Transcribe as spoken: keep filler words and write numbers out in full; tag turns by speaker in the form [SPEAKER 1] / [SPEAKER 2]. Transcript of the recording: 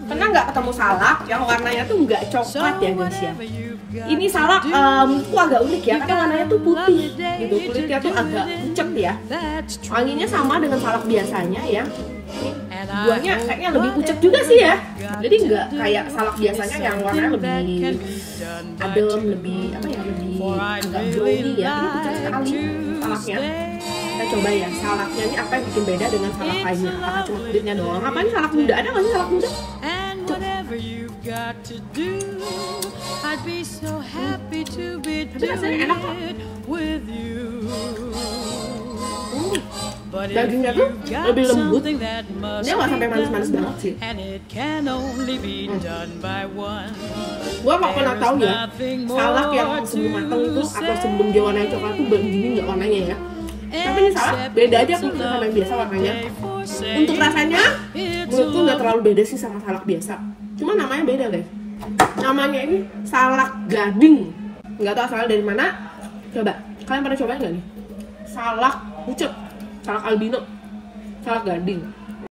[SPEAKER 1] Pernah nggak ketemu salak yang warnanya tuh nggak coklat ya guys ya? Ini salak um, tuh agak unik ya, karena warnanya tuh putih gitu, kulitnya tuh agak pucet ya. Wanginya sama dengan salak biasanya ya. Buahnya kayaknya lebih pucet juga sih ya. Jadi nggak kayak salak biasanya yang warnanya lebih adem, lebih apa ya, lebih agak brownie ya. Ini pucet sekali salaknya. Kita coba ya salaknya ini apa yang bikin beda dengan salak lainnya. Apakah cuma kulitnya doang? Apa ini salak muda? Ada nggak sih salak muda? Tapi rasanya enak kok. Hmm. Dagingnya tuh lebih lembut. Dia nggak sampai manis-manis banget sih. Hmm. Gua nggak pernah tahu ya salak yang sebelum matang itu atau sebelum dia warnanya coklat tuh begini nggak warnanya ya. Tapi ini salak beda aja kok sama yang biasa warnanya. Untuk rasanya menurutku nggak terlalu beda sih sama salak biasa. Cuma namanya beda guys. Namanya ini salak gading. Nggak tahu asalnya dari mana. Coba kalian pernah cobain nggak nih? Salak pucet, salak albino, salak gading.